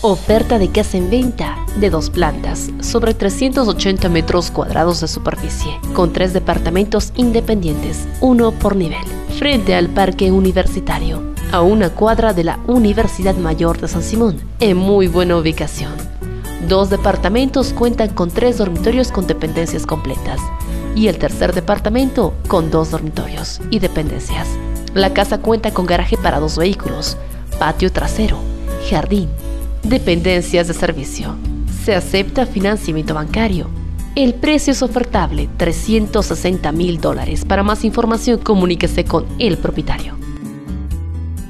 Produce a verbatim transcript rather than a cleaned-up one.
Oferta de casa en venta de dos plantas sobre trescientos ochenta metros cuadrados de superficie, con tres departamentos independientes, uno por nivel, frente al Parque Universitario, a una cuadra de la Universidad Mayor de San Simón, en muy buena ubicación. Dos departamentos cuentan con tres dormitorios con dependencias completas y el tercer departamento con dos dormitorios y dependencias. La casa cuenta con garaje para dos vehículos, patio trasero, jardín, dependencias de servicio. Se acepta financiamiento bancario. El precio es ofertable, trescientos sesenta mil dólares. Para más información, comuníquese con el propietario.